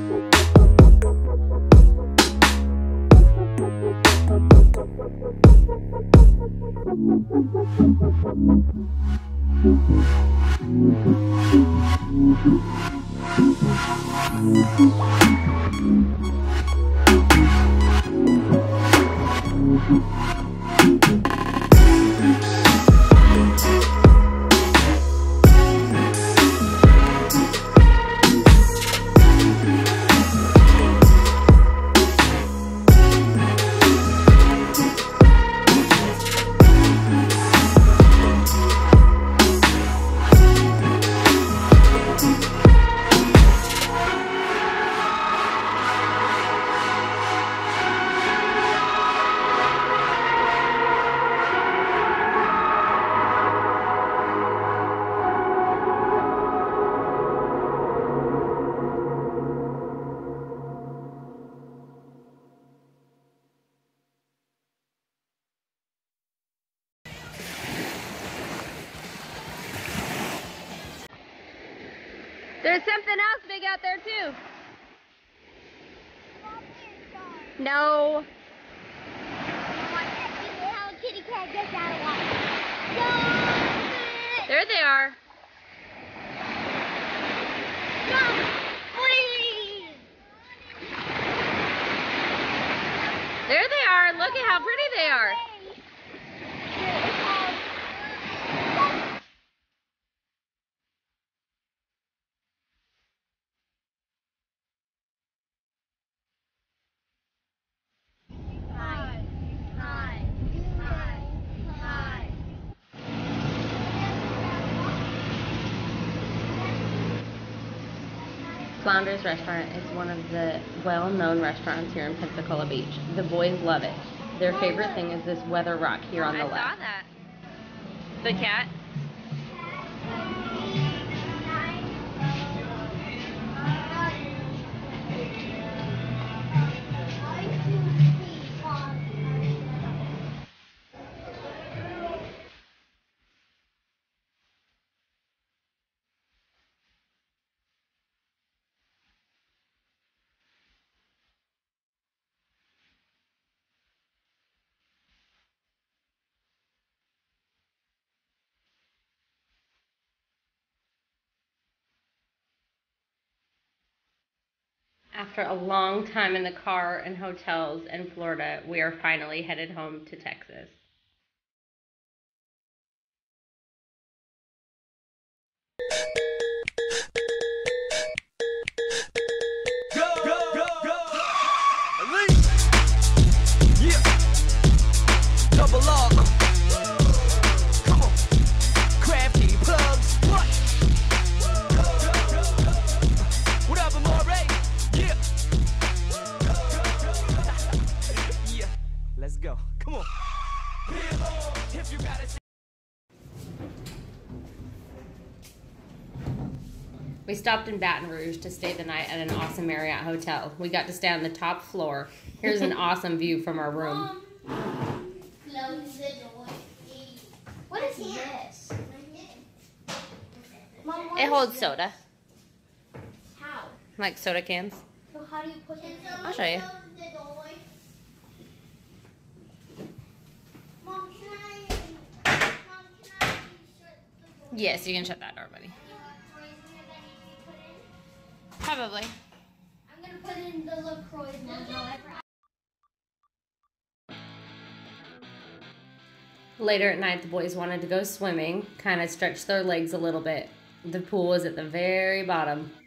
There's something else big out there too. No. There they are. There they are. Look at how pretty they are. Flounder's restaurant is one of the well-known restaurants here in Pensacola Beach. The boys love it. Their favorite thing is this weather rock here on the left. I saw that. The cat. After a long time in the car and hotels in Florida, we are finally headed home to Texas. Go, go, go, go! Elite! Yeah! Double R! Come on! Crafty plugs! What? What up, Amore? Yeah! Yeah! Let's go. Come on! If you got it. We stopped in Baton Rouge to stay the night at an awesome Marriott hotel. We got to stay on the top floor. Here's an awesome view from our room. Close the door. What is this? Mom, It holds soda, how? like soda cans. So how do you put it? I'll show you. Mom, can I shut the door? Yes, you can shut that door, buddy. Probably. I'm gonna put in the LaCroix logo. Later at night, the boys wanted to go swimming, kind of stretch their legs a little bit. The pool was at the very bottom.